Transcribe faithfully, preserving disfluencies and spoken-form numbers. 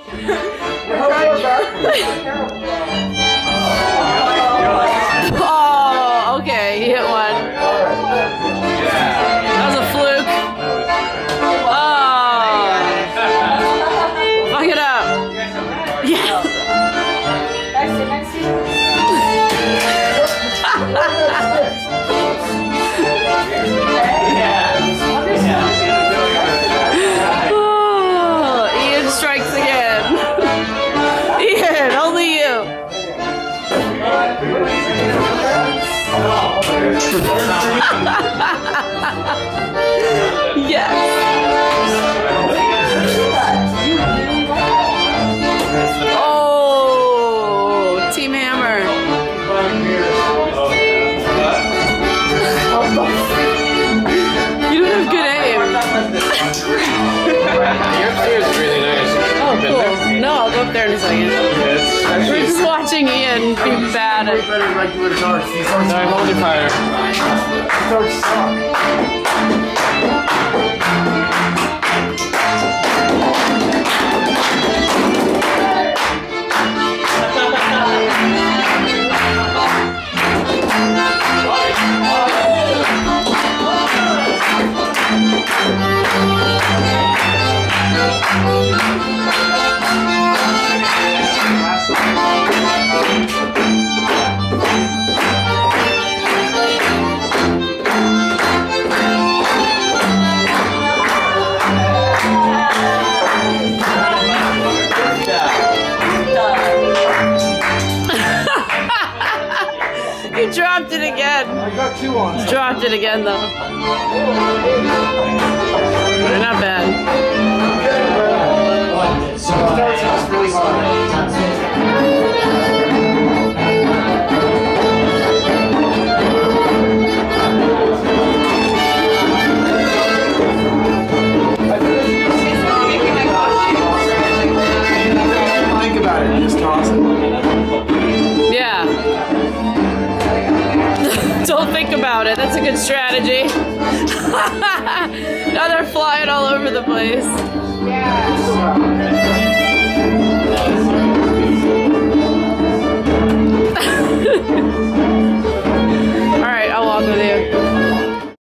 Oh, okay, he hit one. That was a fluke. Oh, fuck it up. Yeah. Oh, Ian strikes again. Ian, only you. Yes. Oh, Team Hammer. You don't have good aim. Your upstairs is really nice. Oh, cool. No, I'll go up there in a second. We're just watching Ian be bad at. No, hold your fire. You dropped it again. I got two on. You dropped it again, though. They're not bad. So it's really hard. Think about it. Just toss it. Yeah. Don't think about it. That's a good strategy. Now they're flying all over the place. Yeah.